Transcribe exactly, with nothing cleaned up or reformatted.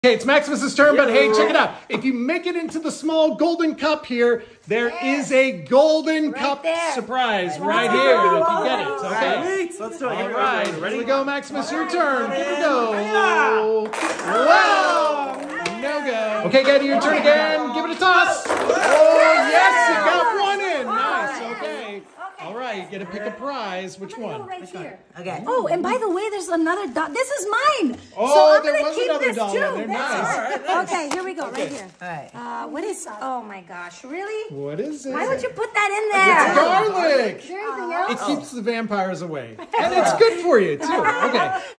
Okay, it's Maximus's turn, but hey, check it out. If you make it into the small golden cup here, there yeah. is a golden right cup there. surprise right, right right here there. if you get it. Okay. Right. Let's do it. All right. Ready to go, Maximus? Your turn. Here we Yeah. go. Wow. No go. Okay, Gaddy, your turn again. Give it a toss. Oh, yes, you got one in. Nice. Okay. All right, you get to pick a prize. Which one? Right here. Okay. Oh, and by the way, there's another doll. This is mine. Oh, so I'm there gonna was keep another this doll too. in there. That's Nice. all right. Okay, here we go. Okay. Right here. All right. Uh, what is? Oh my gosh, really? What is it? Why would you put that in It's there? garlic. Is there anything else? It keeps the vampires away. And it's good for you, too. Okay.